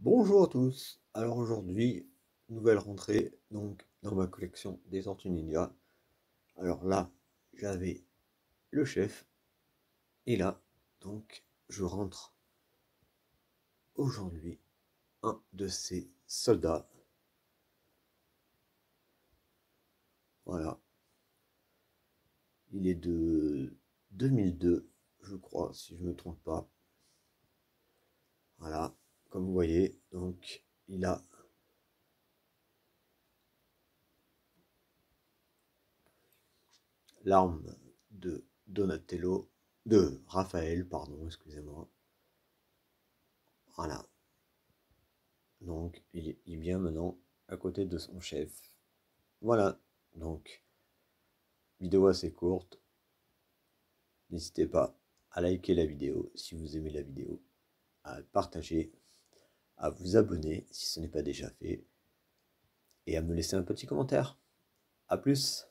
Bonjour à tous. Alors aujourd'hui, nouvelle rentrée donc dans ma collection des Tortues Ninja. Alors là, j'avais le chef et là, donc je rentre aujourd'hui un de ces soldats. Voilà, il est de 2002, je crois, si je me trompe pas. Voilà, comme vous voyez, donc il a l'arme de Donatello, de Raphaël, pardon, excusez-moi. Voilà, donc il est bien maintenant à côté de son chef. Voilà, donc vidéo assez courte. N'hésitez pas à liker la vidéo si vous aimez la vidéo, à partager, à vous abonner si ce n'est pas déjà fait, et à me laisser un petit commentaire. A plus!